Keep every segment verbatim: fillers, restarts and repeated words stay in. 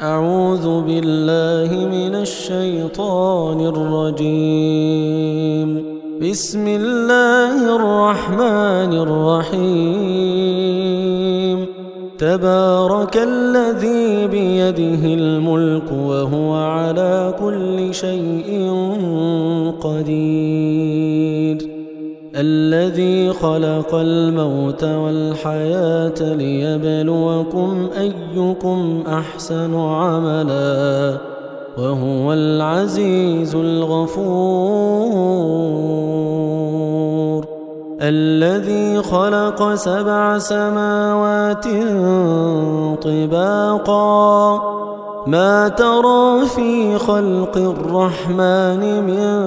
أعوذ بالله من الشيطان الرجيم. بسم الله الرحمن الرحيم. تبارك الذي بيده الملك وهو على كل شيء قدير. الذي خلق الموت والحياة ليبلوكم أيكم أحسن عملا وهو العزيز الغفور. الذي خلق سبع سماوات طباقا ما ترى في خلق الرحمن من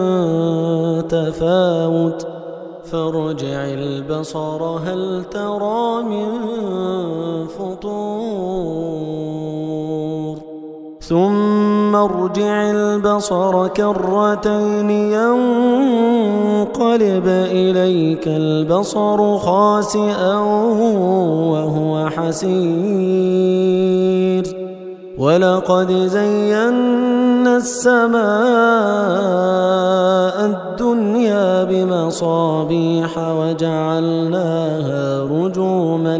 تفاوت فارجع البصر هل ترى من فطور ثم ارجع البصر كرتين ينقلب إليك البصر خاسئا وهو حسير. ولقد زينا السماء الدنيا بمصابيح وجعلناها رجوما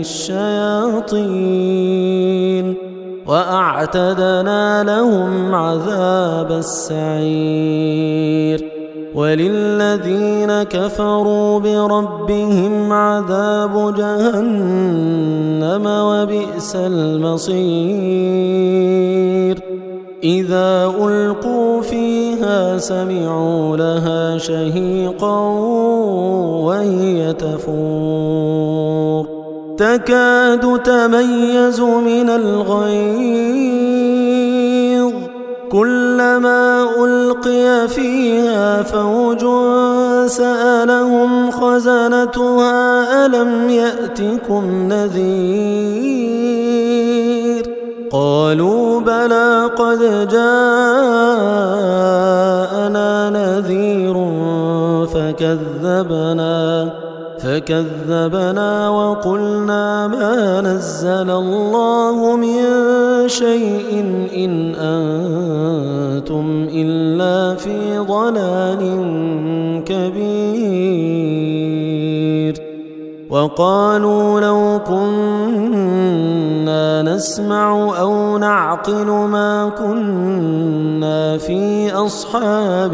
للشياطين وأعتدنا لهم عذاب السعير. وللذين كفروا بربهم عذاب جهنم وبئس المصير. إذا ألقوا فيها سمعوا لها شهيقا وهي تفور تكاد تميز من الغيظ كلما ألقي فيها فوج سألهم خزنتها ألم يأتكم نذير قالوا بلى قد جاءنا نذير فكذبنا فكذبنا وقلنا ما نزل الله من شيء إن أنتم إلا في ضلال كبير. وقالوا لو كنا نسمع أو نعقل ما كنا في أصحاب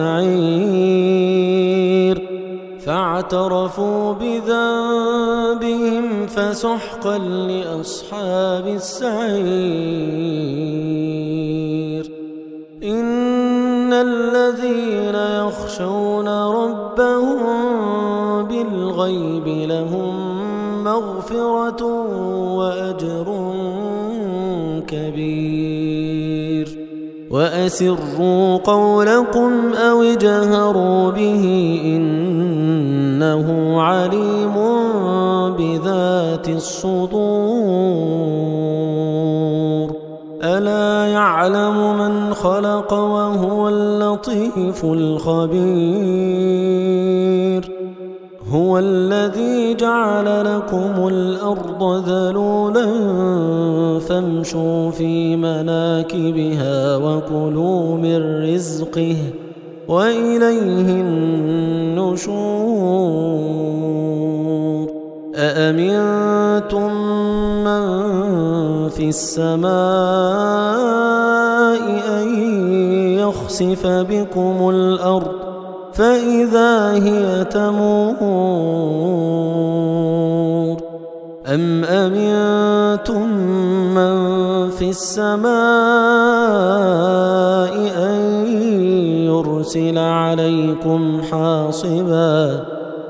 السعير فاعترفوا بذنبهم فسحقا لأصحاب السعير. إن الذين يخشون ربهم بالغيب لهم مغفرة وأجر كبير. وأسروا قولكم أو اجهروا به إنه عليم بذات الصدور. ألا يعلم من خلق وهو اللطيف الخبير. هو الذي جعل لكم الأرض ذلولا فامشوا في مناكبها وكلوا من رزقه وإليه النشور. أأمنتم من في السماء أن يخسف بكم الأرض فإذا هي تمور أم أمنتم من في السماء أن يرسل عليكم حاصبا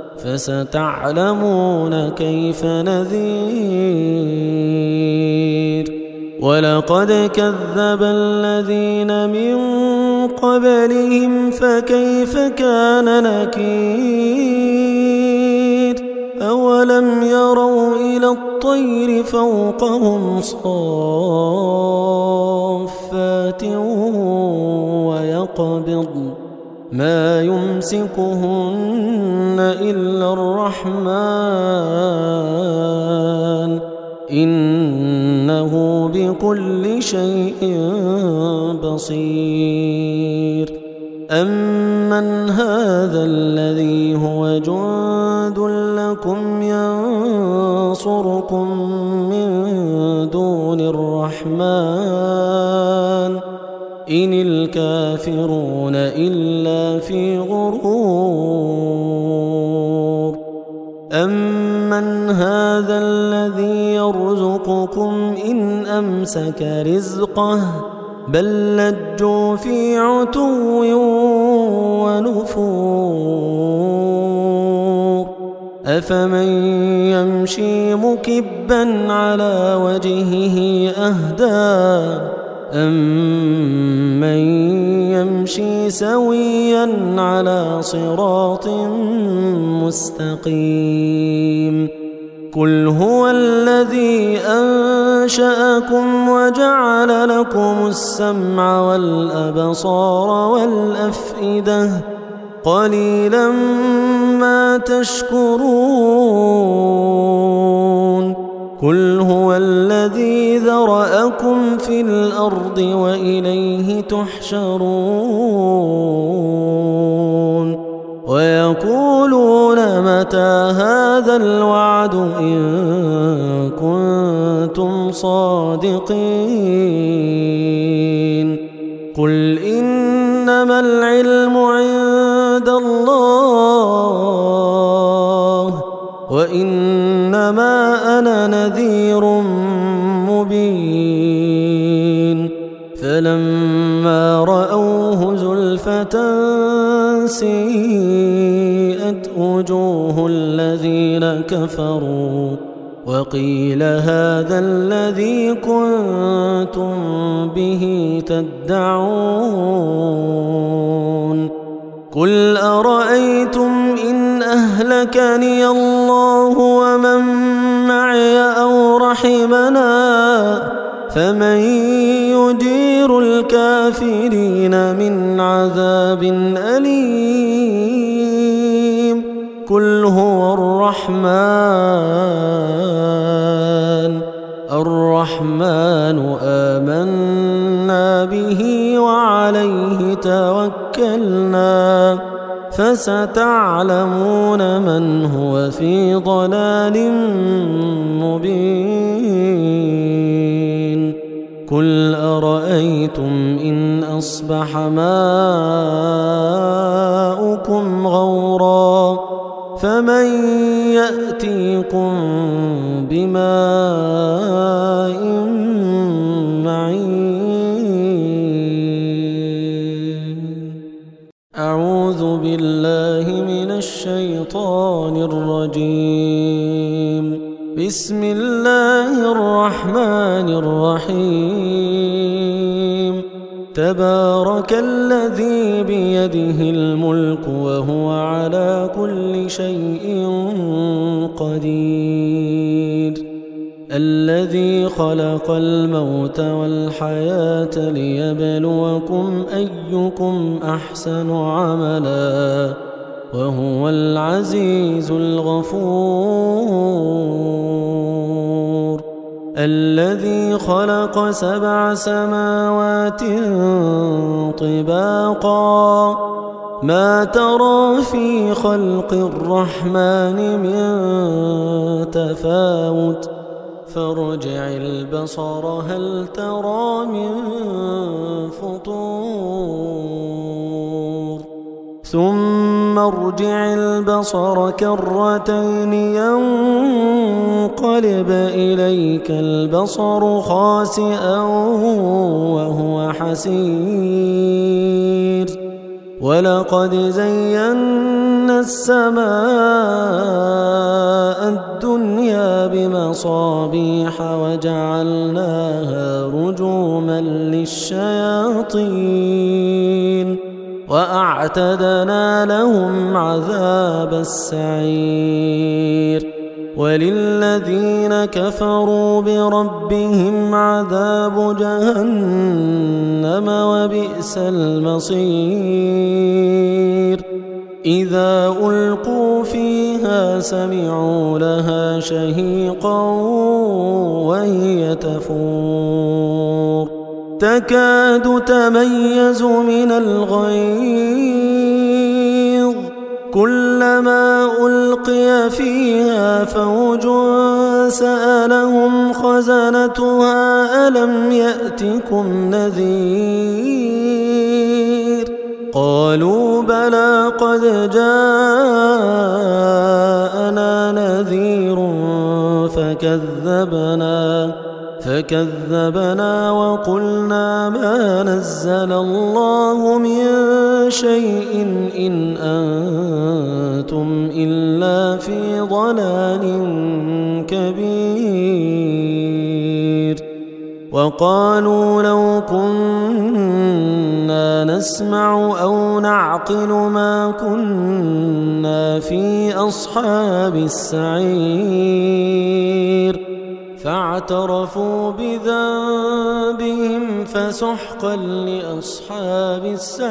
فستعلمون كيف نذير. ولقد كذب الذين من قبلهم فكيف كان نكير. أولم يروا إلى الطير فوقهم صافات ويقبضن ما يمسكهن إلا الرحمن إنه بكل بكل شيء بصير. أمن هذا الذي هو جند لكم ينصركم من دون الرحمن إن الكافرون إلا في غرور. أمن هذا الذي يرزقكم إن أمسك رزقه بل لجوا في عتو ونفور. أفمن يمشي مكبا على وجهه أهدى أمن يمشي سويا على صراط مستقيم. قل هو الذي أنشأكم وجعل لكم السمع والأبصار والأفئدة قليلا ما تشكرون. قل هو الذي ذرأكم في الأرض وإليه تحشرون. ويقولون متى هذا الوعد إن كنتم صادقين. قل إنما العلم عند الله وإنما أنا نذير مبين. فلما رأوه زلفة سيئت وجوه الذين كفروا وقيل هذا الذي كنتم به تدعون. قل أرأيتم إن أهلكني الله ومن معي أو رحمنا فمن يجير الكافرين من عذاب أليم. قل هو الرحمن الرحمن آمنا به وعليه توكلنا فستعلمون من هو في ضلال مبين. قل أرأيتم إن أصبح ماؤكم غورا فمن يأتيكم بماء معين. أعوذ بالله من الشيطان الرجيم. بسم الله الرحمن الرحيم. تبارك الذي بيده الملك وهو على كل شيء قدير. الذي خلق الموت والحياة ليبلوكم أيكم أحسن عملا وهو العزيز الغفور. الذي خلق سبع سماوات طباقا ما ترى في خلق الرحمن من تفاوت فارجع البصر هل ترى من فطور ثم ارجع البصر كرتين ينقلب إليك البصر خاسئا وهو حسير. ولقد زينا السماء الدنيا بمصابيح وجعلناها رجوما للشياطين وأعتدنا لهم عذاب السعير. وللذين كفروا بربهم عذاب جهنم وبئس المصير. إذا ألقوا فيها سمعوا لها شهيقا وهي تفور تكاد تميز من الغيظ كلما ألقي فيها فوج سألهم خزنتها ألم يأتكم نذير قالوا بلى قد جاءنا نذير فكذبنا فكذبنا وقلنا ما نزل الله من شيء إن أنتم إلا في ضلال كبير وقالوا لو كنا نسمع أو نعقل ما كنا في أصحاب السعير فاعترفوا بذنبهم فسحقا لأصحاب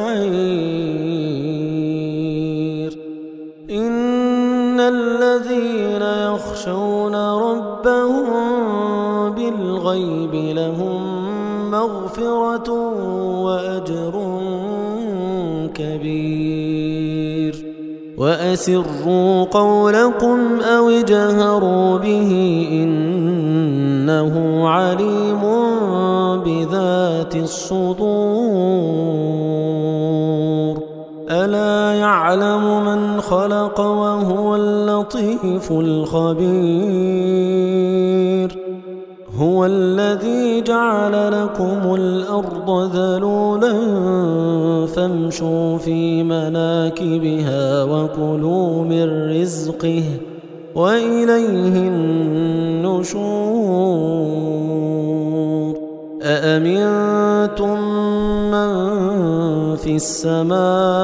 السعير إن الذين يخشون ربهم بالغيب لهم مغفرة وأجر كبير وأسروا قولكم أو اجهروا به إنه عليم بذات الصدور ألا يعلم من خلق وهو اللطيف الخبير هو الذي جعل لكم الأرض ذلولا فامشوا في مناكبها وكلوا من رزقه وإليه النشور أأمنتم من في السماء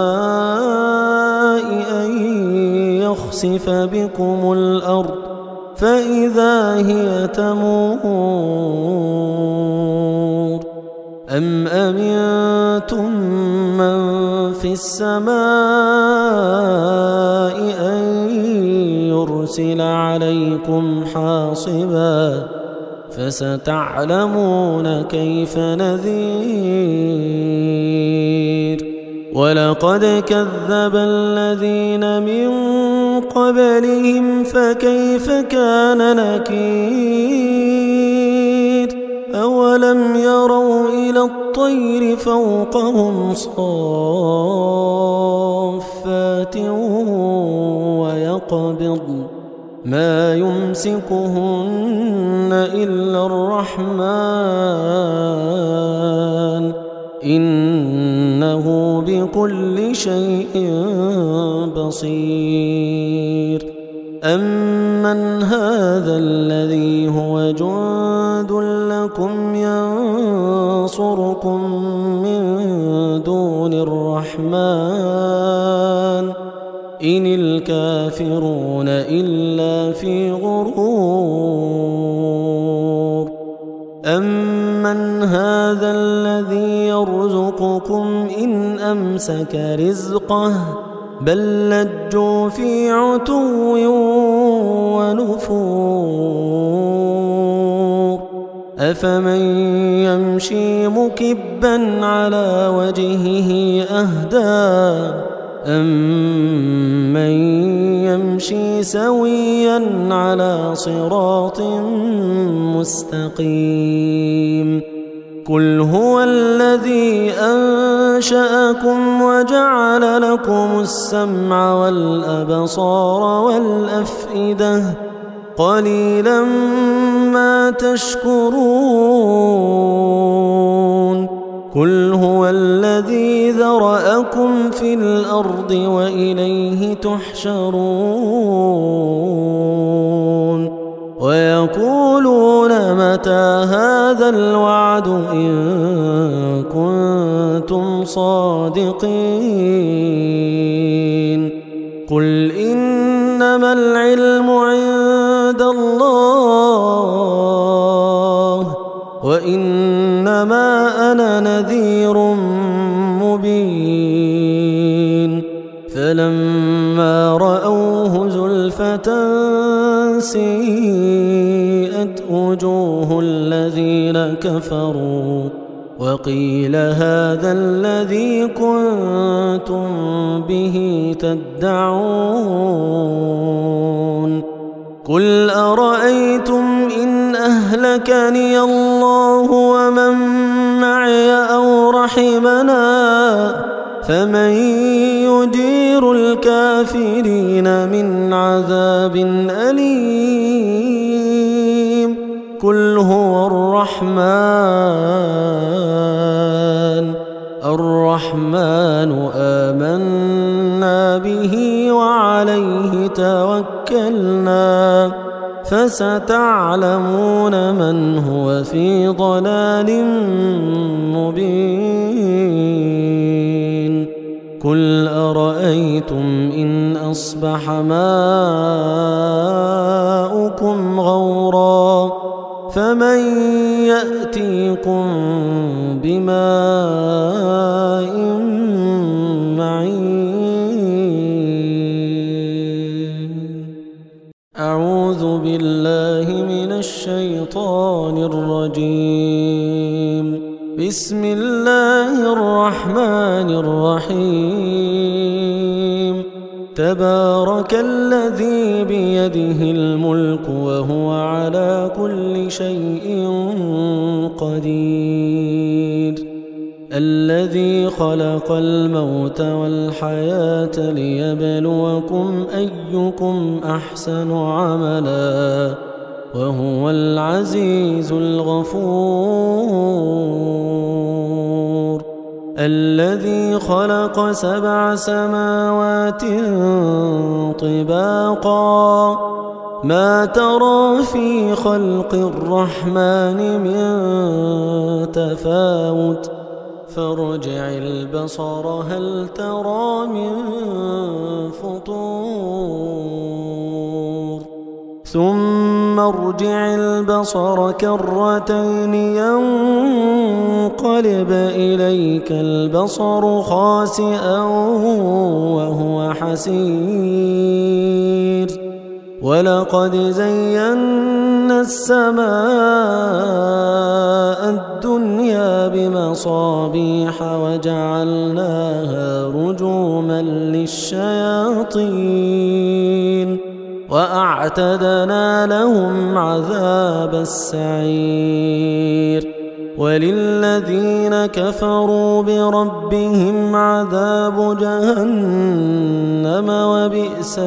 أن يخسف بكم الأرض فإذا هي تمور أم أمنتم من في السماء أن يرسل عليكم حاصبا فستعلمون كيف نذير ولقد كذب الذين من قبلهم فكيف كان نكير أولم يروا إلى الطير فوقهم صافات ويقبض ما يمسكهن إلا الرحمن إنه بكل شيء بصير أمن هذا الذي هو جند لكم ينصركم من دون الرحمن إن الكافرون إلا في غرور أمن هذا الذي يرزقكم إن أمسك رزقه بل لجوا في عتو ونفور أفمن يمشي مكبا على وجهه أهدى أمن يمشي سويا على صراط مستقيم قل هو الذي أنشأكم وجعل لكم السمع والأبصار والأفئدة قليلا ما تشكرون قل هو الذي ذرأكم في الأرض وإليه تحشرون ويقولون متى هذا الوعد إن كنتم صادقين قل إنما العلم عند الله وإنما أنا نذير مبين فلما رأوه زلفة سيئت وجوه الذين كفروا وقيل هذا الذي كنتم به تدعون قل أرأيتم إن أهلكني الله ومن معي أو رحمنا فمن يجير الكافرين من عذاب أليم قل هو الرحمن الرحمن آمنا به وعليه توكلنا فستعلمون من هو في ضلال مبين قل أرأيتم إن أصبح ماؤكم غورا فمن يأتيكم بماء معين أعوذ بالله من الشيطان الرجيم بسم الله الرحمن الرحيم تبارك الذي بيده الملك وهو على كل شيء قدير الذي خلق الموت والحياة ليبلوكم أيكم أحسن عملا وهو العزيز الغفور الذي خلق سبع سماوات طباقا ما ترى في خلق الرحمن من تفاوت فارجع البصر هل ترى من فطور ثم ارجع البصر كرتين ينقلب إليك البصر خاسئا وهو حسير ولقد زينا السماء الدنيا بمصابيح وجعلناها رجوما للشياطين وأعتدنا لهم عذاب السعير وللذين كفروا بربهم عذاب جهنم وبئس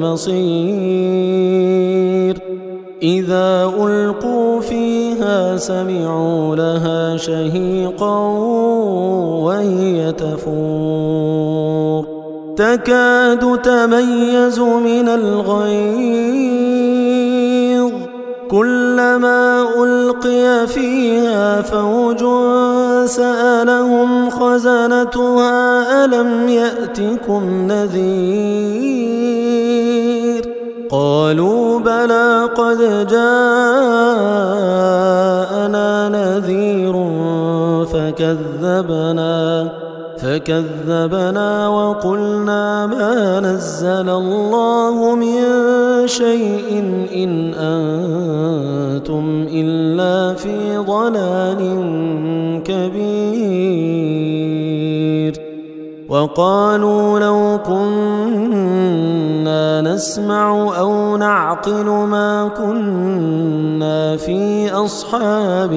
المصير إذا ألقوا فيها سمعوا لها شهيقا وهي تفور تكاد تميز من الغيظ كلما ألقي فيها فوج سألهم خزنتها ألم يأتكم نذير قالوا بلى قد جاءنا نذير فكذبنا فكذبنا وقلنا ما نزل الله من شيء إن أنتم إلا في ضلال كبير وقالوا لو كنا نسمع أو نعقل ما كنا في أصحاب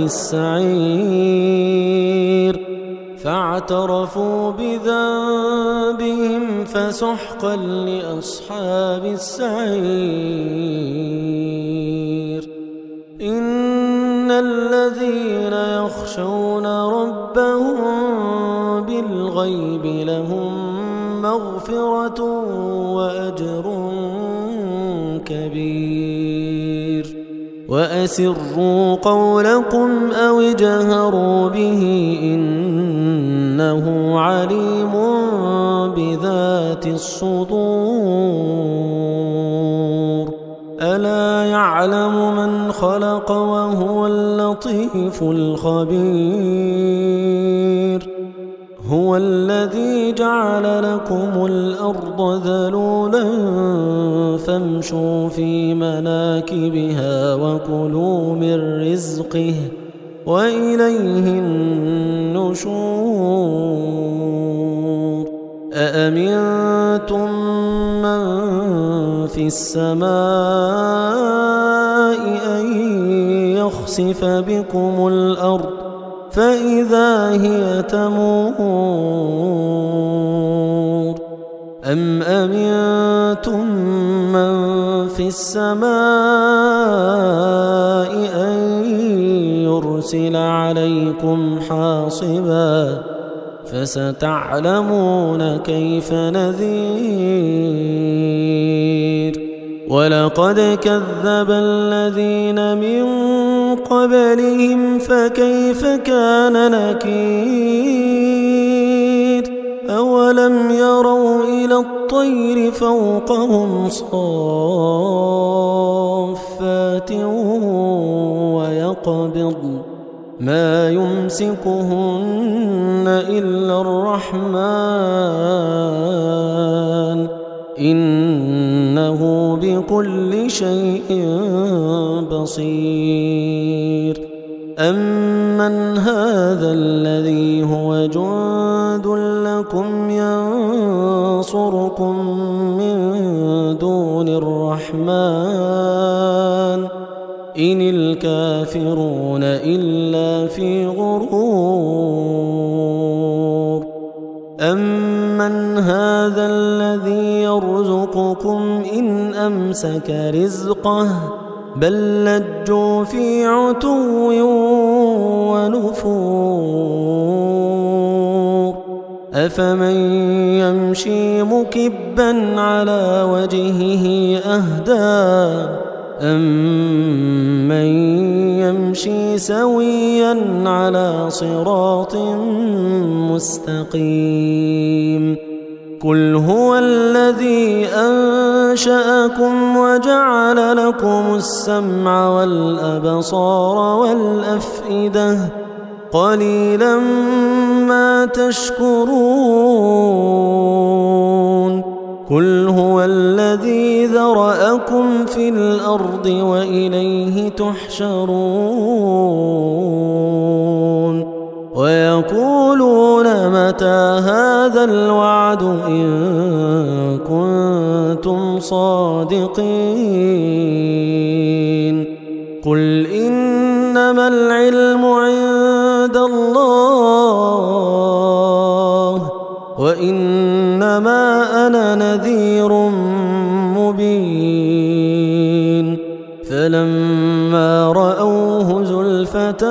السعير فاعترفوا بذنبهم فسحقا لأصحاب السعير إن الذين يخشون ربهم بالغيب لهم مغفرة وأجر كبير وأسروا قولكم أو اجهروا به إنه عليم بذات الصدور ألا يعلم من خلق وهو اللطيف الخبير هو الذي جعل لكم الأرض ذلولا فامشوا في مناكبها وكلوا من رزقه وإليه النشور أأمنتم من في السماء أن يخسف بكم الأرض فإذا هي تمور أم أمنتم من في السماء أن يرسل عليكم حاصبا فستعلمون كيف نذير ولقد كذب الذين من قبلهم فكيف كان نكير أولم يروا إلى الطير فوقهم صافات ويقبضن ما يمسكهن إلا الرحمن إنه بكل شيء بصير أمن هذا الذي هو جند لكم ينصركم من دون الرحمن إن الكافرون إلا في غرور أمن هذا الذي يرزقكم إن أمسك رزقه بل لجوا في عتو ونفور أفمن يمشي مكبا على وجهه أهدى أمن يمشي سويا على صراط مستقيم قل هو الذي أنشأكم وجعل لكم السمع والأبصار والأفئدة قليلا ما تشكرون قل هو الذي ذرأكم في الأرض وإليه تحشرون ويقولون متى هذا الوعد إن كنتم صادقين قل إنما العلم عند الله وإنما أنا نذير مبين فلما رأوه زلفة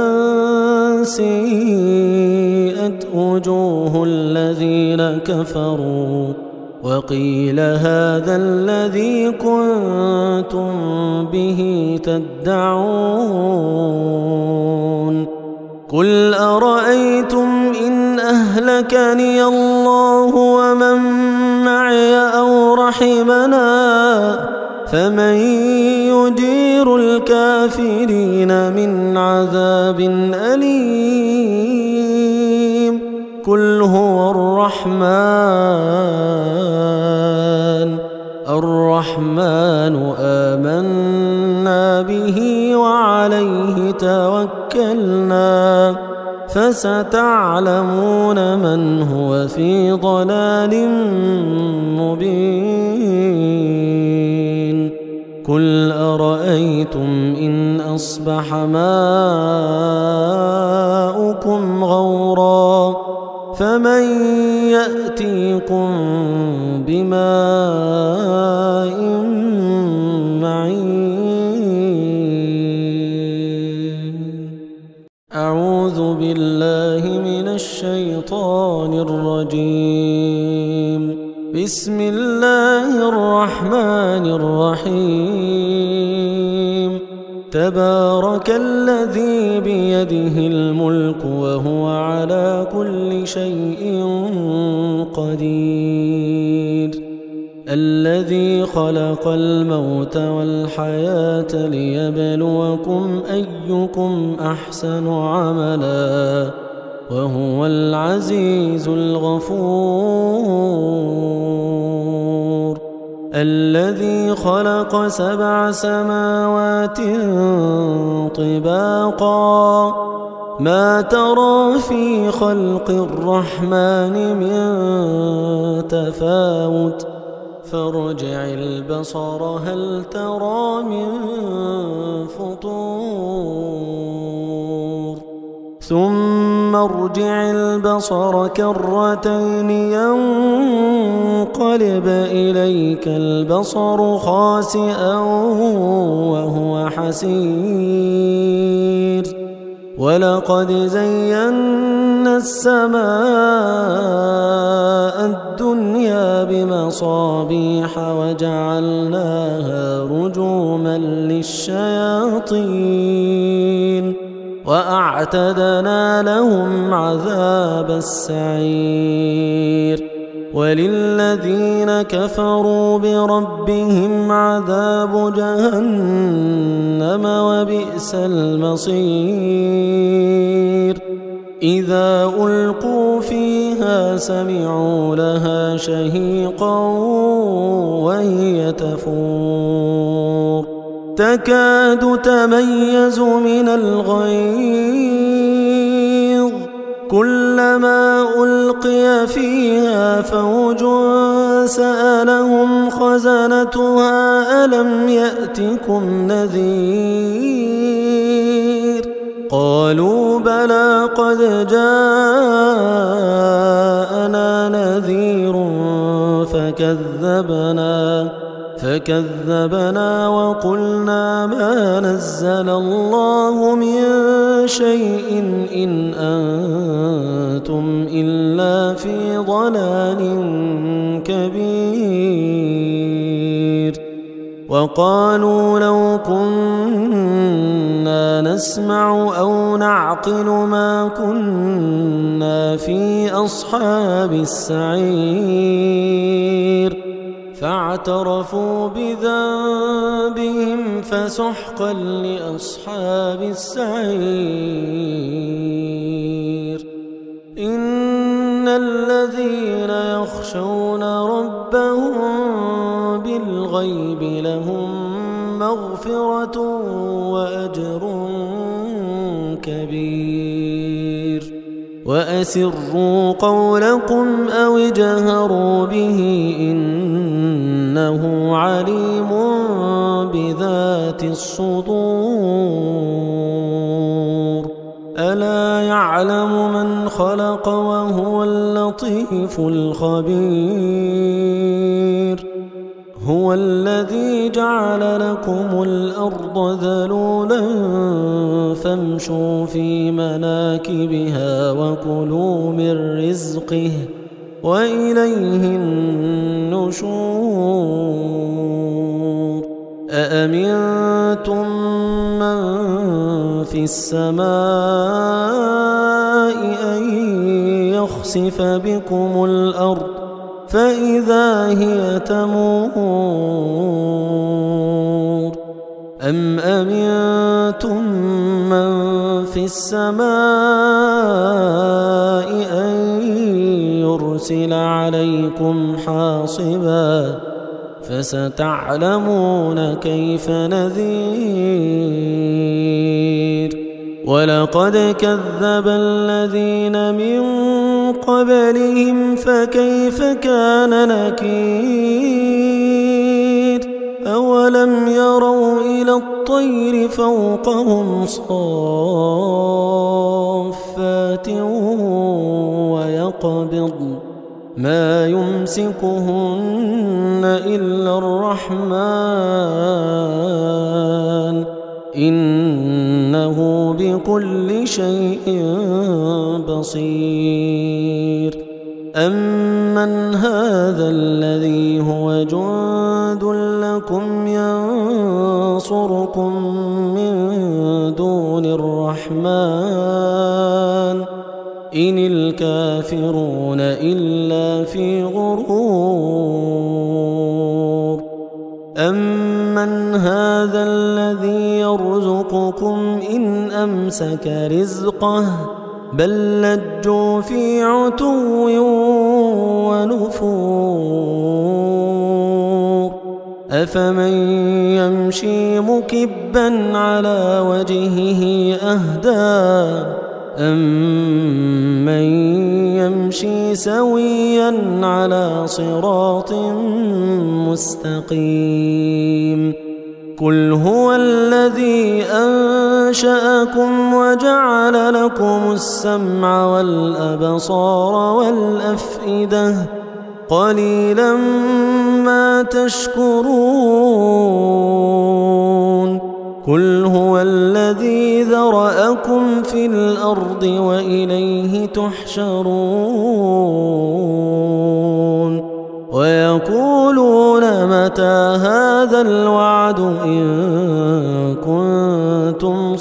سيئت وجوه الذين كفروا وقيل هذا الذي كنتم به تدعون قل أرأيتم إن أهلكني الله ومن معي أو رحمنا فمن يجير الكافرين من عذاب أليم قل هو الرحمن الرحمن آمنا به وعليه توكلنا فستعلمون من هو في ضلال مبين قل أرأيتم إن أصبح ماؤكم غورا فمن يأتيكم بماء معين أعوذ بالله من الشيطان الرجيم بسم الله الرحمن الرحيم تبارك الذي بيده الملك وهو على كل شيء قدير الذي خلق الموت والحياة ليبلوكم أيكم أحسن عملا وهو العزيز الغفور الذي خلق سبع سماوات طباقا ما ترى في خلق الرحمن من تفاوت فارجع البصر هل ترى من فطور ثم ارجع البصر كرتين ينقلب إليك البصر خاسئا وهو حسير ولقد زينا السماء الدنيا بمصابيح وجعلناها رجوما للشياطين وأعتدنا لهم عذاب السعير وللذين كفروا بربهم عذاب جهنم وبئس المصير إذا ألقوا فيها سمعوا لها شهيقا وهي تفور تكاد تميز من الغيظ كلما ألقي فيها فوج سألهم خزنتها ألم يأتكم نذير قالوا بلى قد جاءنا نذير فكذبنا فكذبنا وقلنا ما نزل الله من شيء إن أنتم إلا في ضلال كبير وقالوا لو كنا نسمع أو نعقل ما كنا في أصحاب السعير فاعترفوا بذنبهم فسحقا لأصحاب السعير إن الذين يخشون ربهم بالغيب لهم مغفرة وأجر كبير وأسروا قولكم أو اجهروا به إنه عليم بذات الصدور ألا يعلم من خلق وهو اللطيف الخبير هو الذي جعل لكم الأرض ذلولا فامشوا في مناكبها وكلوا من رزقه وإليه النشور أأمنتم من في السماء أن يخسف بكم الأرض فإذا هي تمور أم أمنتم من في السماء أن يرسل عليكم حاصبا فستعلمون كيف نذير ولقد كذب الذين من قبلهم فكيف كان نكير أولم يروا إلى الطير فوقهم صافات ويقبض ما يمسكهن إلا الرحمن إنه بكل شيء بصير أمن هذا الذي هو جند لكم ينصركم من دون الرحمن إن الكافرون إلا في غرور أمن هذا الذي يرزقكم إن أمسك رزقه بل لجوا في عتو ونفور أفمن يمشي مكبا على وجهه أهدى أَمَّن يَمْشِي سَوِيًّا عَلَى صِرَاطٍ مُّسْتَقِيمٍ قُلْ هُوَ الَّذِي أَنشَأَكُمْ وَجَعَلَ لَكُمُ السَّمْعَ وَالْأَبْصَارَ وَالْأَفْئِدَةَ قَلِيلًا مَّا تَشْكُرُونَ قُلْ هُوَ الَّذِي ذَرَأَكُمْ فِي الْأَرْضِ وَإِلَيْهِ تُحْشَرُونَ وَيَقُولُونَ مَتَىٰ هَٰذَا الْوَعْدُ إِن كُنتُمْ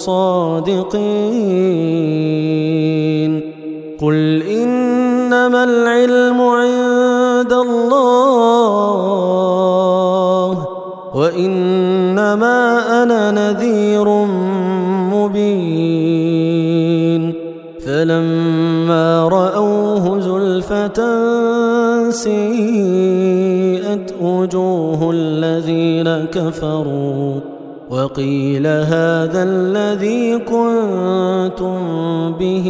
صَادِقِينَ قُلْ إِنَّمَا الْعِلْمُ عِندَ اللَّهِ وَإِنَّمَا أَنَا نَذِيرٌ مُّبِينٌ فَلَمَّا رَأَوْهُ زُلْفَةً سِيئَتْ وُجُوهُ الَّذِينَ كَفَرُوا وَقِيلَ هَٰذَا الَّذِي كُنتُم بِهِ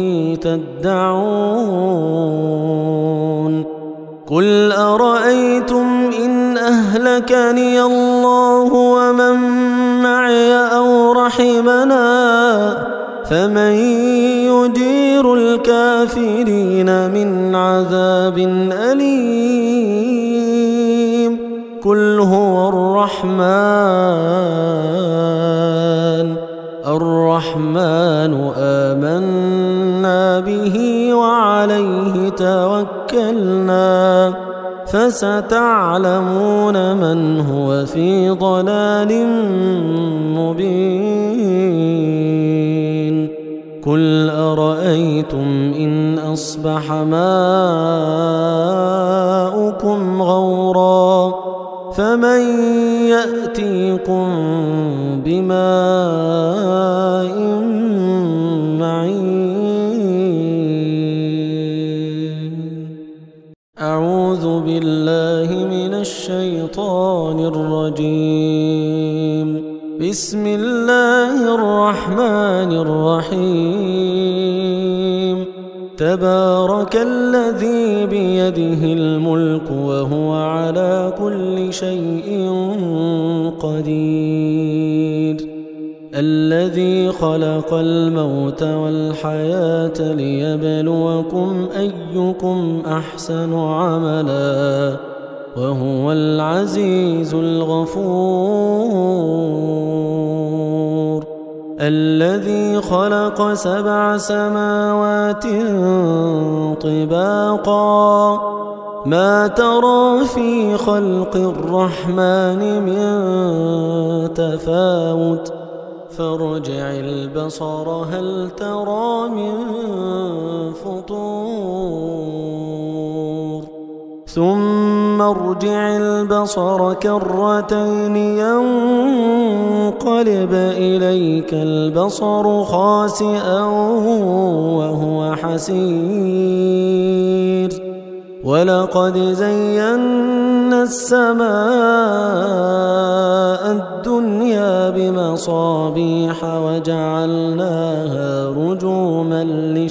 تَدَّعُونَ قُلْ أَرَأَيْتُمْ إِنْ أَهْلَكَنِيَ اللَّهُ وَمَن مَّعِيَ أَوْ رَحِمَنَا فَمَن يُجِيرُ الْكَافِرِينَ مِنْ عَذَابٍ أَلِيمٍ قُلْ هُوَ الرَّحْمَٰنُ الرَّحْمَٰنُ آمَنَّا بِهِ وَعَلَيْهِ تَوَكَّلْنَا فَسَتَعْلَمُونَ مَنْ هُوَ فِي ضَلَالٍ مُّبِينٍ قُلْ أَرَأَيْتُمْ إِنْ أَصْبَحَ مَاؤُكُمْ غَوْرًا فَمَن يَأْتِيكُم بِمَاءٍ مَّعِينٍ أعوذ بالله من الشيطان الرجيم بسم الله الرحمن الرحيم تبارك الذي بيده الملك وهو على كل شيء قدير الذي خلق الموت والحياة ليبلوكم أيكم أحسن عملا وهو العزيز الغفور الذي خلق سبع سماوات طباقا ما ترى في خلق الرحمن من تفاوت فارجع البصر هل ترى من فطور ثم ارجع البصر كرتين ينقلب إليك البصر خاسئا وهو حسير ولقد زينا السماء الدنيا بمصابيح وجعلناها رجوما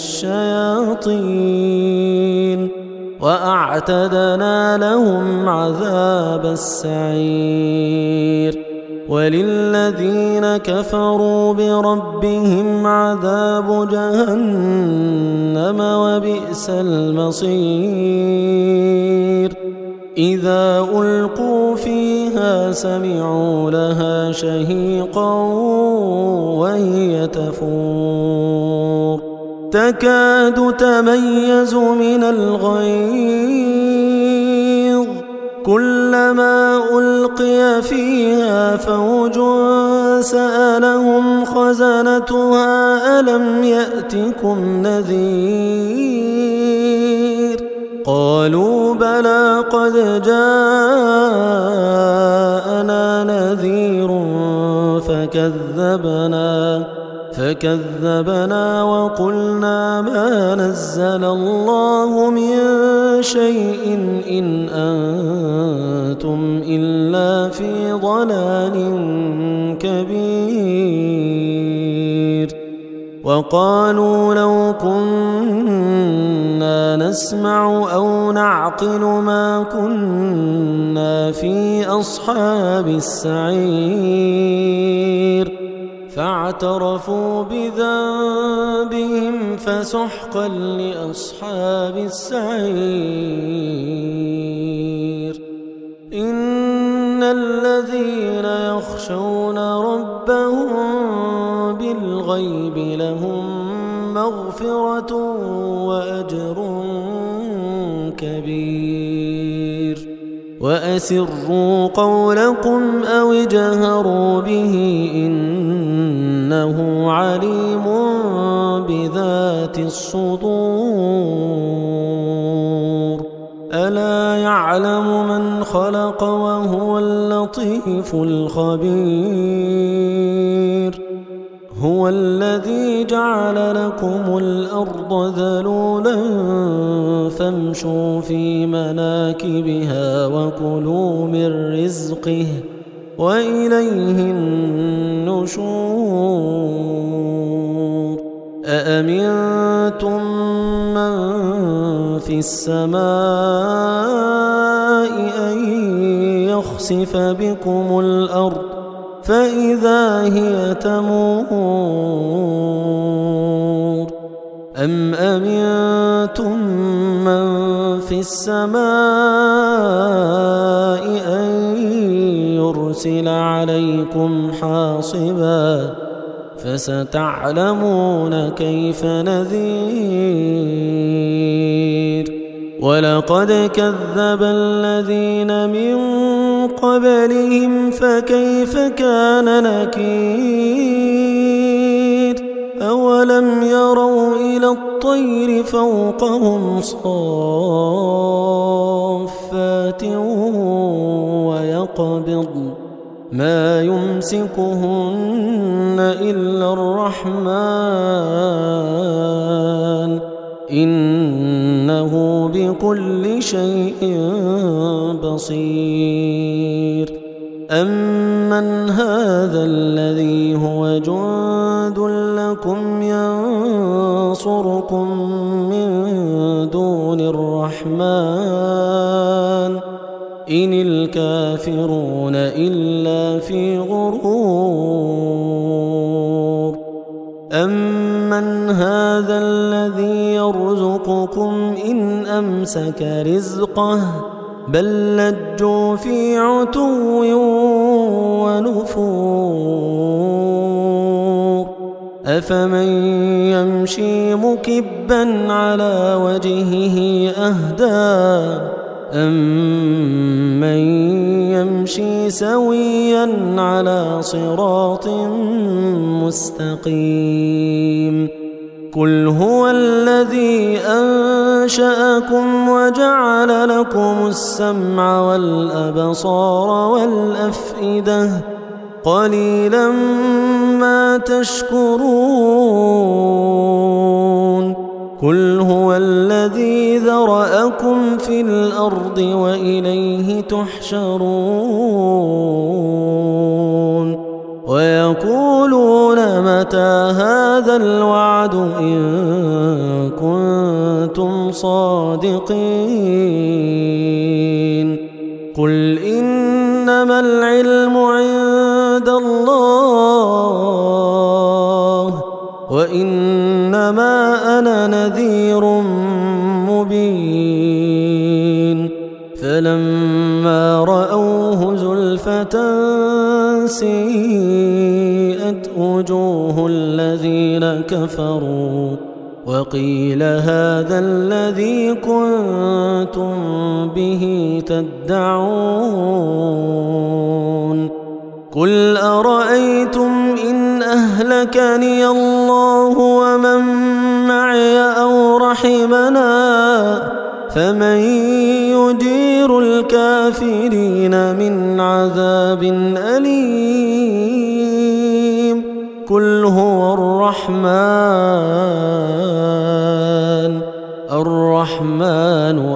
للشياطين وأعتدنا لهم عذاب السعير وللذين كفروا بربهم عذاب جهنم وبئس المصير إذا ألقوا فيها سمعوا لها شهيقا وهي تفور تكاد تميز من الغيظ كلما ألقي فيها فوج سألهم خزنتها ألم يأتكم نذير قالوا بلى قد جاءنا نذير فكذبنا فكذبنا وقلنا ما نزل الله من شيء إن أنتم إلا في ضلال كبير وقالوا لو كنا نسمع أو نعقل ما كنا في أصحاب السعير فاعترفوا بذنبهم فسحقا لأصحاب السعير إن الذين يخشون ربهم بالغيب لهم مغفرة وأجر كبير وأسروا قولكم أو اجهروا به إنه عليم بذات الصدور ألا يعلم من خلق وهو اللطيف الخبير هو الذي جعل لكم الأرض ذلولا فامشوا في مناكبها وكلوا من رزقه وإليه النشور أأمنتم من في السماء أن يخسف بكم الأرض فإذا هي تمور أم أمنتم من في السماء أن يرسل عليكم حاصبا فستعلمون كيف نذير ولقد كذب الذين من قبلهم فكيف كان نكير أولم يروا إلى الطير فوقهم صافات ويقبضن ما يمسكهن إلا الرحمن إنه بكل شيء بصير أمن هذا الذي هو جند لكم ينصركم من دون الرحمن إن الكافرون إلا في غرور أمن هذا الذي يرزقكم إن أمسك رزقه بل لجوا في عتو ونفور أفمن يمشي مكبا على وجهه أهدى أمن يمشي سويا على صراط مستقيم قل هو الذي أنشأكم وجعل لكم السمع والأبصار والأفئدة قليلا ما تشكرون قل هو الذي ذرأكم في الأرض وإليه تحشرون ويقولون متى هذا الوعد إن كنتم صادقين قل إنما العلم عند الله وإنما أنا نذير مبين فلما رأوه زلفة سيئت وجوه الذين كفروا وقيل هذا الذي كنتم به تدعون قل أرأيتم إن أهلكني الله ومن معي أو رحمنا فمن يجير الكافرين من عذاب أليم قل هو الرحمن الرحمن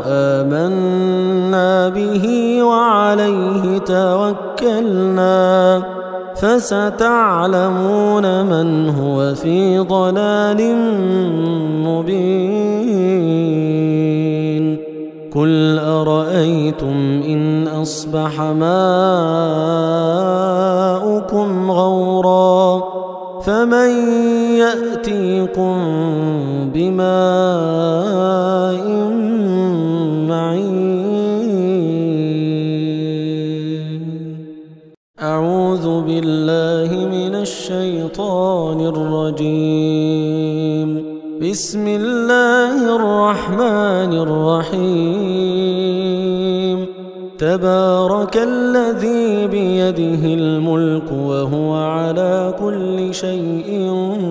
آمنا به وعليه توكلنا فستعلمون من هو في ضلال مبين. قل أرأيتم إن أصبح ماؤكم غورا فمن يأتيكم بماء معين. أعوذ بالله من الشيطان الرجيم. بسم الله الرحمن الرحيم. تبارك الذي بيده الملك وهو على كل شيء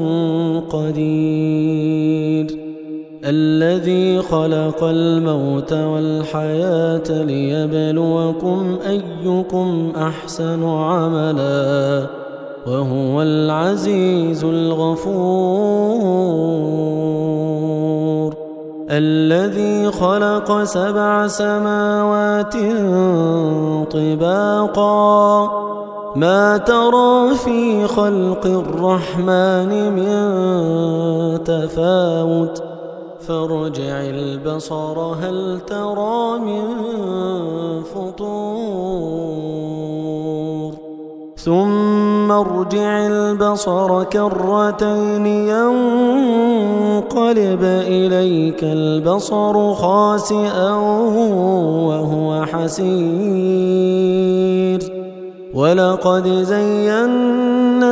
قدير. الذي خلق الموت والحياة ليبلوكم أيكم أحسن عملا وهو العزيز الغفور. الذي خلق سبع سماوات طباقا ما ترى في خلق الرحمن من تفاوت فارجع البصر هل ترى من فطور ثم ارجع البصر كرتين ينقلب إليك البصر خاسئا وهو حسير. ولقد زينا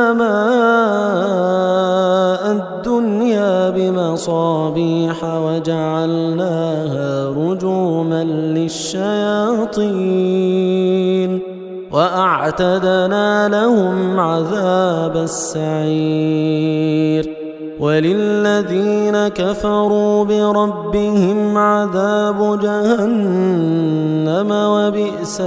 السماء الدنيا بمصابيح وجعلناها رجوما للشياطين وأعتدنا لهم عذاب السعير. وللذين كفروا بربهم عذاب جهنم وبئس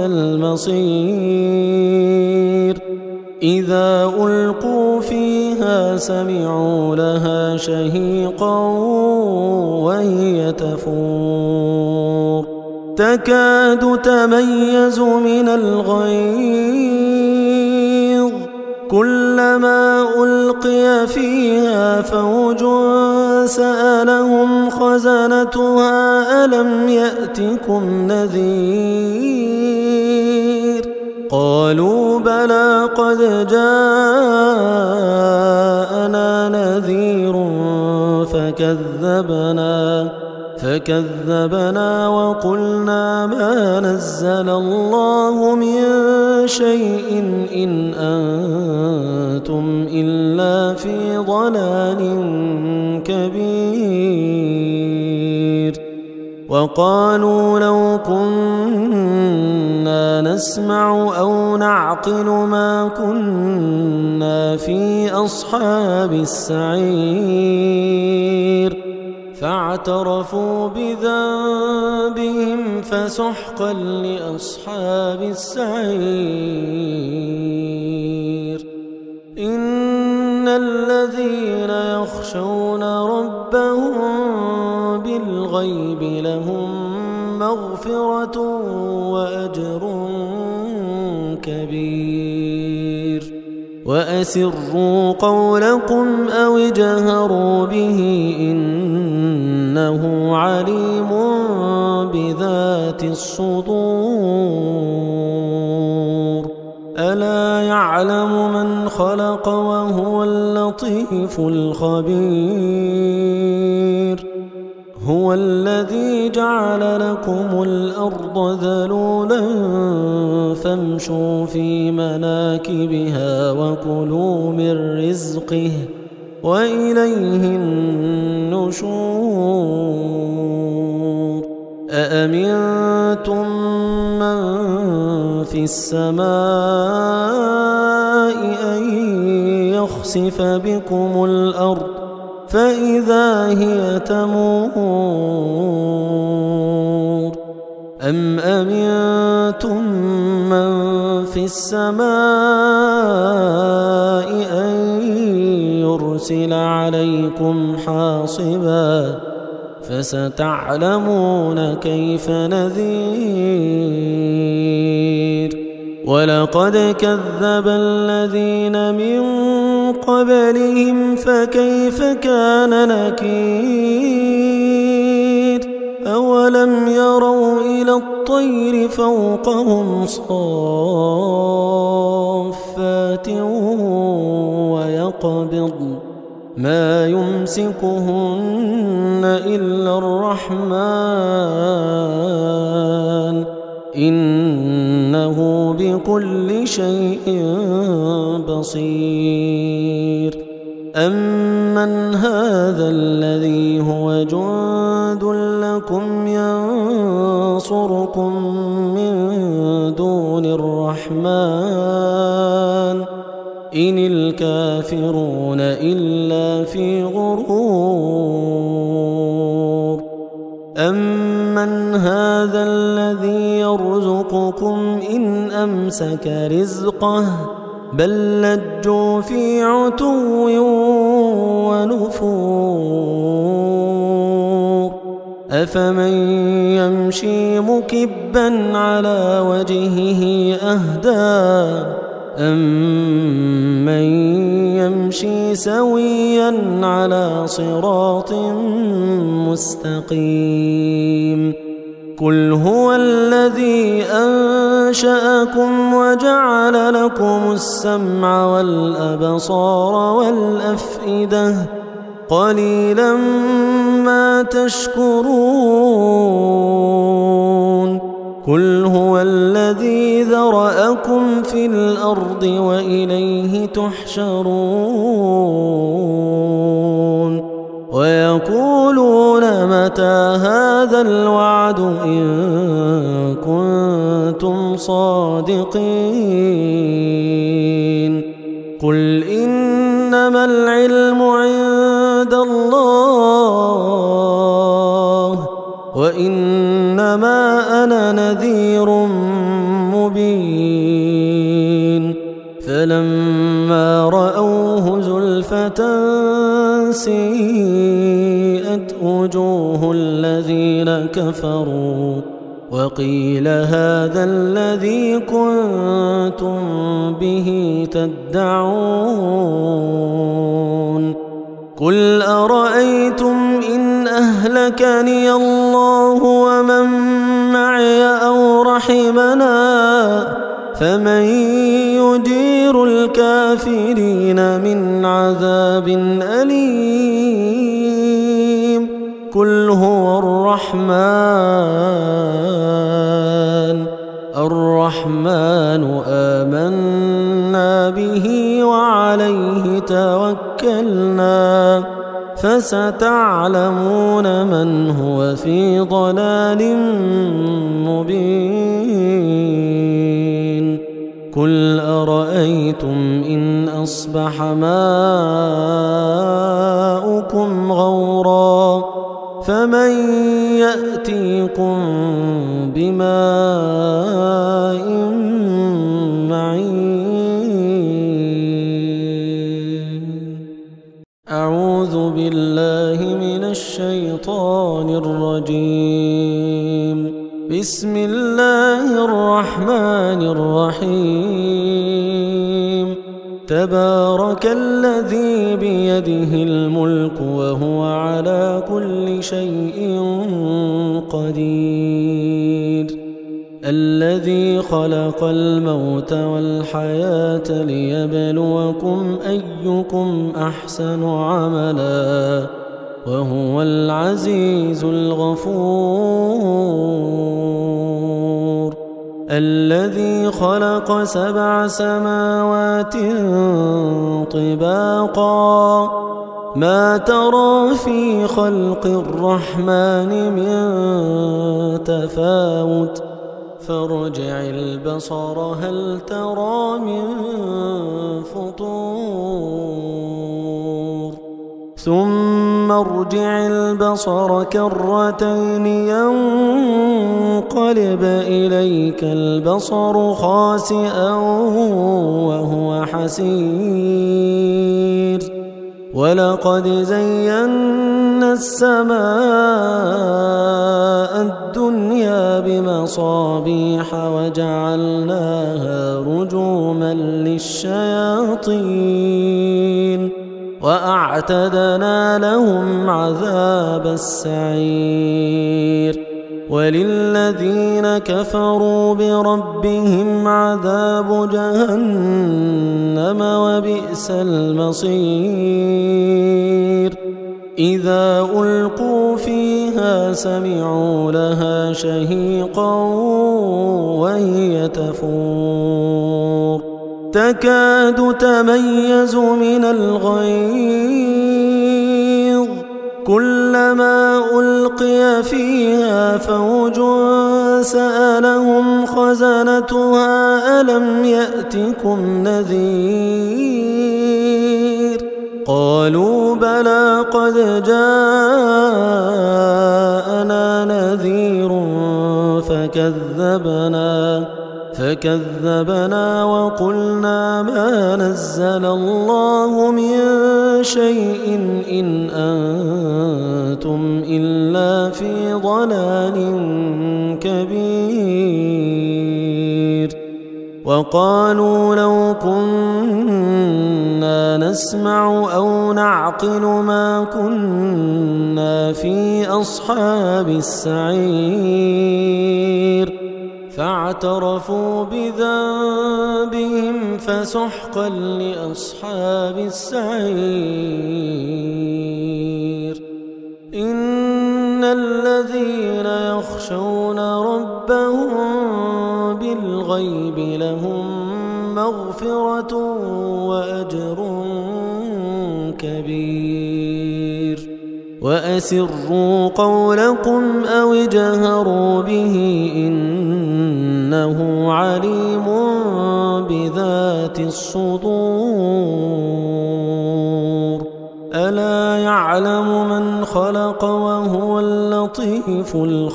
المصير. إذا ألقوا فيها سمعوا لها شهيقا وهي تفور تكاد تميز من الغيظ كلما ألقي فيها فوج سألهم خزنتها ألم يأتكم نذير قالوا بلى قد جاءنا نذير فكذبنا فكذبنا وقلنا ما نزل الله من شيء إن أنتم إلا في ضلال كبير. وقالوا لو كنا نسمع أو نعقل ما كنا في أصحاب السعير فاعترفوا بذنبهم فسحقا لأصحاب السعير. إن الذين يخشون ربهم بالغيب لهم مغفرة وأجر كبير. وأسروا قولكم أو اجهروا به إنه عليم بذات الصدور. ألا يعلم من خلق وهو اللطيف الخبير. هو الذي جعل لكم الأرض ذلولا فامشوا في مناكبها وكلوا من رزقه وإليه النشور. أأمنتم من في السماء أن يخسف بكم الأرض فإذا هي تمور أم أمنتم من في السماء أن يرسل عليكم حاصبا فستعلمون كيف نذير. ولقد كذب الذين من قبلهم فكيف كان نكير أولم يروا إلى الطير فوقهم صافات ويقبضن ما يمسكهن إلا الرحمن إنه بكل شيء بصير أمن هذا الذي هو جند لكم ينصركم من دون الرحمن إن الكافرون إلا في غرور أمن هذا الذي يرزقكم إن أمسك رزقه بل لجوا في عتو ونفور أفمن يمشي مكبا على وجهه أهدى أمن يمشي سويا على صراط مستقيم قل هو الذي أنشأكم وجعل لكم السمع والأبصار والأفئدة قليلا ما تشكرون قل هو الذي ذرأكم في الأرض وإليه تحشرون ويقولون متى هذا الوعد إن كنتم صادقين قل إنما العلم عند الله وإنما أنا نذير مبين فلما رأوه زلفة سيئت وجوه الذين كفروا وقيل هذا الذي كنتم به تدعون قل أرأيتم إن أهلكني الله ومن معي أو رحمنا فمن يجير الكافرين من عذاب أليم قل هو الرحمن الرحمن آمنا به وعليه توكلنا فستعلمون من هو في ضلال مبين قل أرأيتم إن أصبح ماؤكم غورا فمن يأتيكم بماء معين أعوذ بالله من الشيطان الرجيم بسم الله الرحمن الرحيم تبارك الذي بيده الملك وهو على كل شيء قدير الذي خلق الموت والحياة ليبلوكم أيكم أحسن عملا وهو العزيز الغفور الذي خلق سبع سماوات طباقا ما ترى في خلق الرحمن من تفاوت فارجع البصر هل ترى من فطور ثم ارجع البصر كرتين ينقلب إليك البصر خاسئا وهو حسير ولقد زينا السماء الدنيا بمصابيح وجعلناها هجوما للشياطين وأعتدنا لهم عذاب السعير وللذين كفروا بربهم عذاب جهنم وبئس المصير إذا ألقوا فيها سمعوا لها شهيقا وهي تفور تكاد تميز من الغيظ كلما ألقي فيها فوج سألهم خزنتها ألم يأتكم نذير قالوا بلى قد جاءنا نذير فكذبنا فكذبنا وقلنا ما نزل الله من شيء إن أنتم إلا في ضلال كبير وقالوا لو كنا نسمع أو نعقل ما كنا في أصحاب السعير فاعترفوا بذنبهم فسحقا لأصحاب السعير إن الذين يخشون ربهم بالغيب لهم مغفرة وأجر كبير وأسروا قولكم أو اجهروا به إنه عليم بذات الصدور ألا يعلم من خلق وهو اللطيف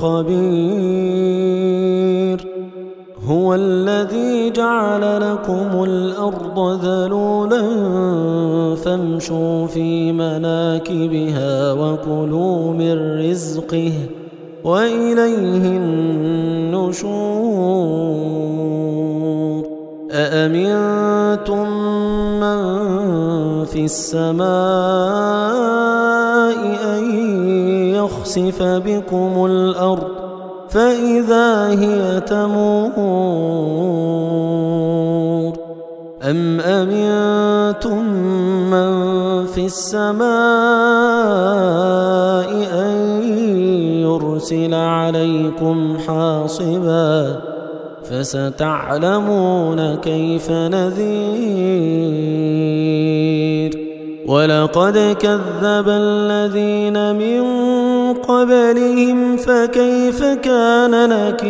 الخبير هو الذي جعل لكم الأرض ذلولا فامشوا في مناكبها وكلوا من رزقه وإليه النشور أأمنتم من في السماء أن يخسف بكم الأرض فإذا هي تمور أم أمنتم من في السماء أن يرسل عليكم حاصبا فستعلمون كيف نذير ولقد كذب الذين من قبلهم فكيف كان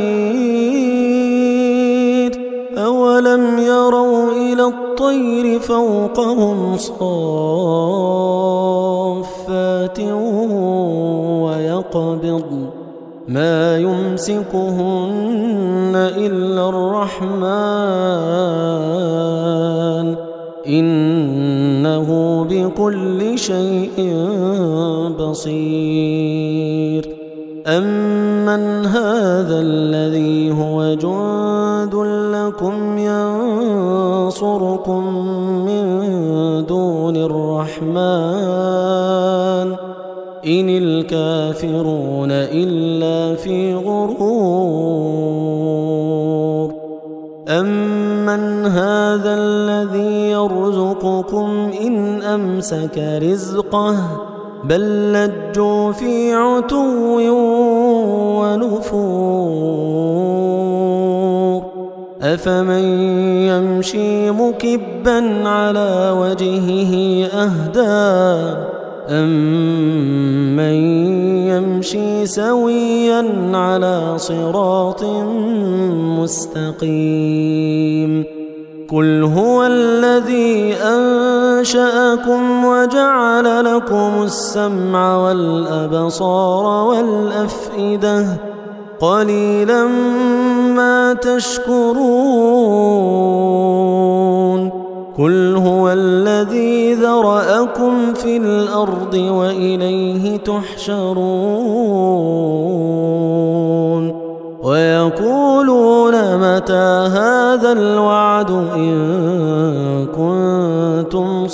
نكير أولم يروا إلى الطير فوقهم صافات ويقبض ما يمسكهن إلا الرحمن إنه بكل شيء بصير أمن هذا الذي هو جند لكم ينصركم من دون الرحمن إن الكافرون إلا في غرور أمن هذا الذي يرزقكم إن أمسك رزقه بل لجوا في عتو ونفور أفمن يمشي مكبا على وجهه أهدى أمن يمشي سويا على صراط مستقيم قل هو الذي أنشأكم وجعل لكم السمع والأبصار والأفئدة قليلا ما تشكرون قل هو الذي ذرأكم في الأرض وإليه تحشرون ويقولون متى هذا هذا الوعد إن كنتم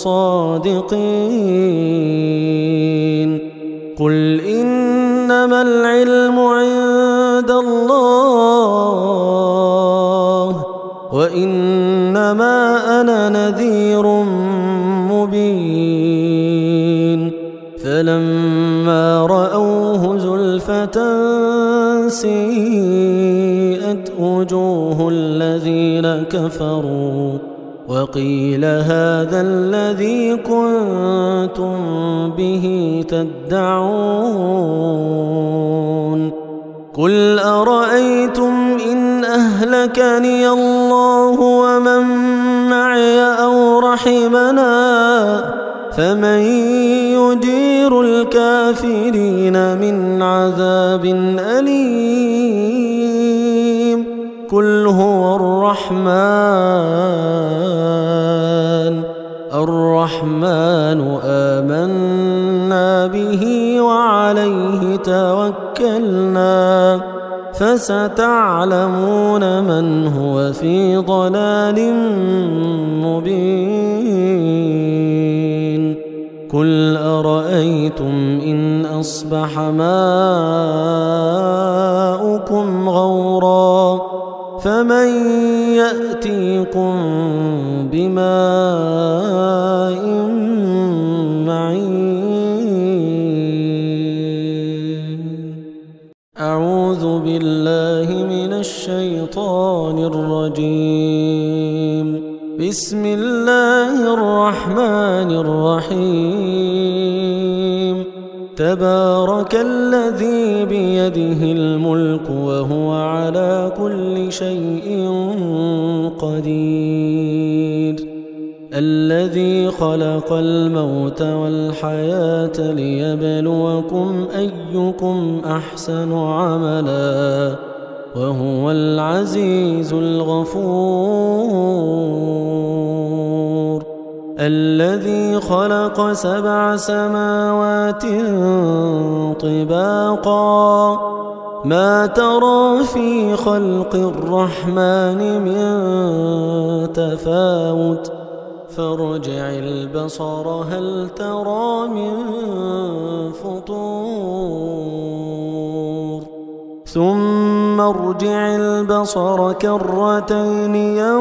صادقين قل إنما العلم عند الله وإنما أنا نذير مبين فلما رأوه زلفة سيئت وجوه الذين كفروا وقيل هذا الذي كنتم به تدعون قل أرأيتم إن أهلكني الله ومن معي أو رحمنا فمن يجير الكافرين من عذاب أليم قل هو الرحمن الرحمن آمنا به وعليه توكلنا فستعلمون من هو في ضلال مبين قل أرأيتم إن أصبح ماؤكم غورا فمن يأتيكم بماء معين أعوذ بالله من الشيطان الرجيم بسم الله الرحمن الرحيم تبارك الذي بيده الملك وهو على كل شيء قدير الذي خلق الموت والحياة ليبلوكم أيكم أحسن عملا وهو العزيز الغفور الذي خلق سبع سماوات طباقا ما ترى في خلق الرحمن من تفاوت فارجع البصر هل ترى من فطور ثم ارجع البصر كرتين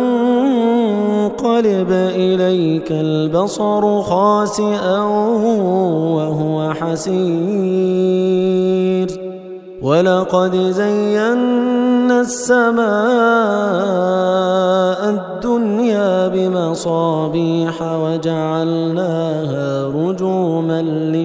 ينقلب إليك البصر خاسئا وهو حسير ولقد زينا السماء الدنيا بمصابيح وجعلناها رجوما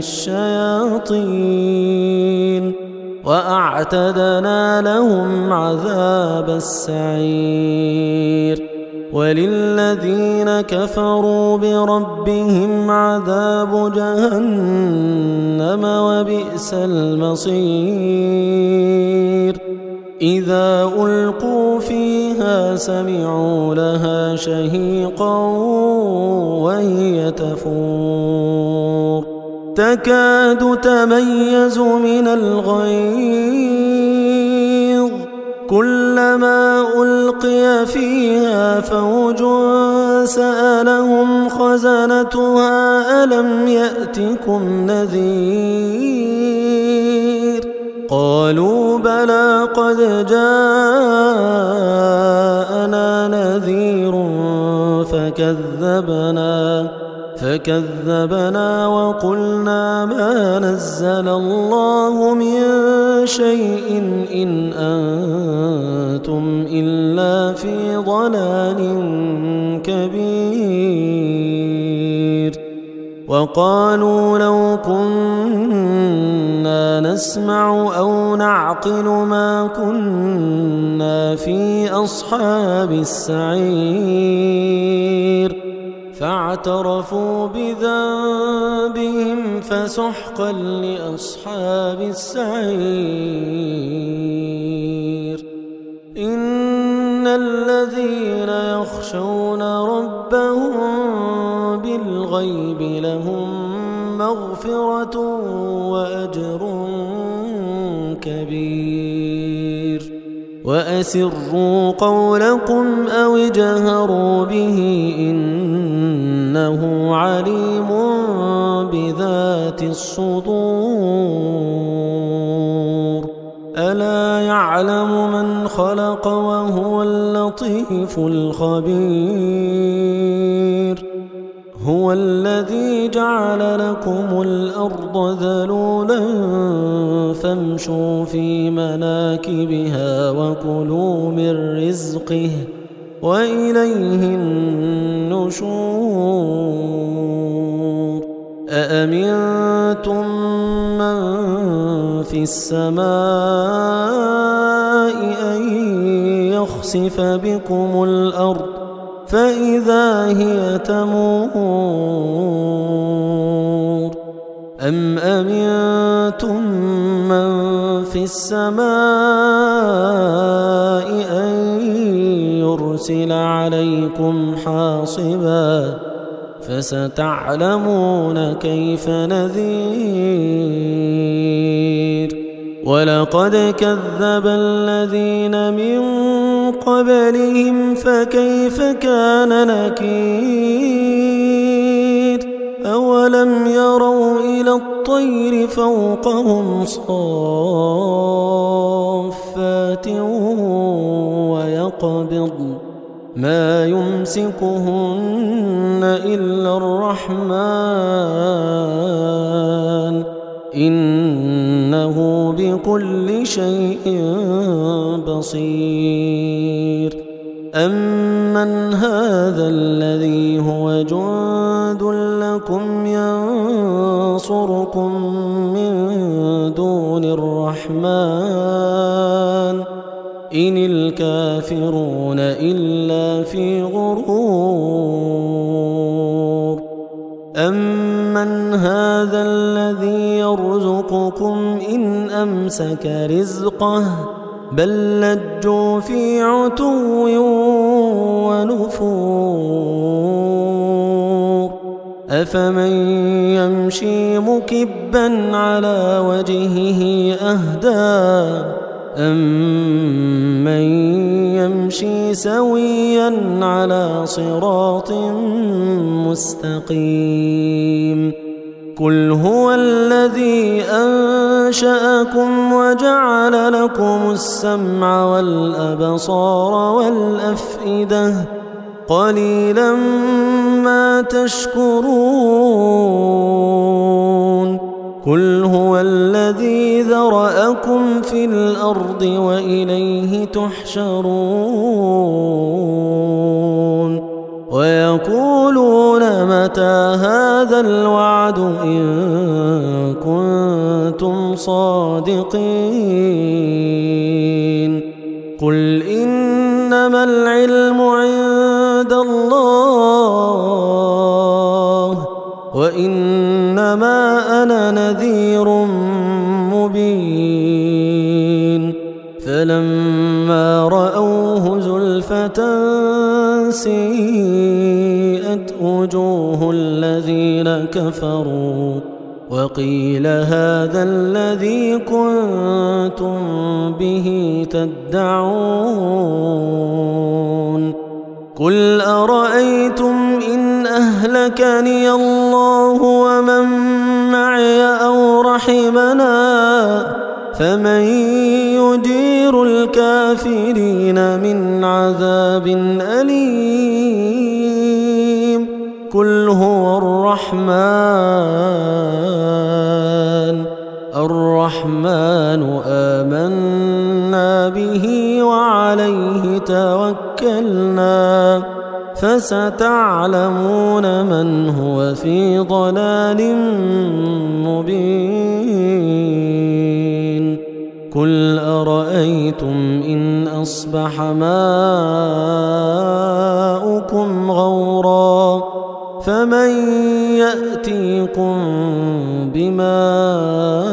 للشياطين وأعتدنا لهم عذاب السعير وللذين كفروا بربهم عذاب جهنم وبئس المصير إذا ألقوا فيها سمعوا لها شهيقا وهي تفور تكاد تميز من الغيظ كلما ألقي فيها فوج سألهم خزنتها ألم يأتكم نذير قالوا بلى قد جاءنا نذير فكذبنا فكذبنا وقلنا ما نزل الله من شيء إن أنتم إلا في ضلال كبير وقالوا لو كنا نسمع أو نعقل ما كنا في أصحاب السعير فاعترفوا بذنبهم فسحقا لأصحاب السعير إن الذين يخشون ربهم بالغيب لهم مغفرة وأجر كبير وأسروا قولكم أو اجهروا به إنه عليم بذات الصدور ألا يعلم من خلق وهو اللطيف الخبير هو الذي جعل لكم الأرض ذلولا فامشوا في مناكبها وكلوا من رزقه وإليه النشور أأمنتم من في السماء أن يخسف بكم الأرض فإذا هي تمور أم أمنتم من في السماء أن يرسل عليكم حاصبا فستعلمون كيف نذير ولقد كذب الذين من قبلهم فكيف كان نكير أولم يروا إلى الطير فوقهم صافات ويقبضن ما يمسكهن إلا الرحمن إنه بكل شيء بصير أمن هذا الذي هو جند لكم ينصركم من دون الرحمن إن الكافرون إلا في غرور أمن هذا الذي يرزقكم إن أمسك رزقه بل لجوا في عتو ونفور أفمن يمشي مكبا على وجهه أهدى أمن يمشي سويا على صراط مستقيم قل هو الذي أنشأكم وجعل لكم السمع والأبصار والأفئدة قليلا ما تشكرون قل هو الذي ذرأكم في الأرض وإليه تحشرون ويقولون متى هذا الوعد إن كنتم صادقين قل إنما العلم عند الله وإنما أنا نذير مبين فلما رأوه زلفة سيئت وجوه الذين كفروا وقيل هذا الذي كنتم به تدعون قل أرأيتم إن أهلكني الله ومن معي أو رحمنا فمن يجير الكافرين من عذاب أليم قل هو الرحمن الرحمن آمنا به وعليه توكلنا فستعلمون من هو في ضلال مبين قل أرأيتم إن أصبح ماؤكم غورا فمن يأتيكم بماء